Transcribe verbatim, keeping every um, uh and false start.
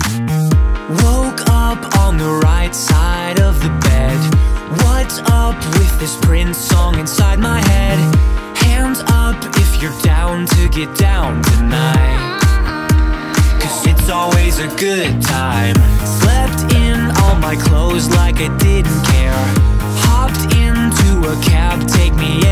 Woke up on the right side of the bed. What's up with this Prince song inside my head? Hands up if you're down to get down tonight, 'cause it's always a good time. Slept in all my clothes like I didn't care. Hopped into a cab, take me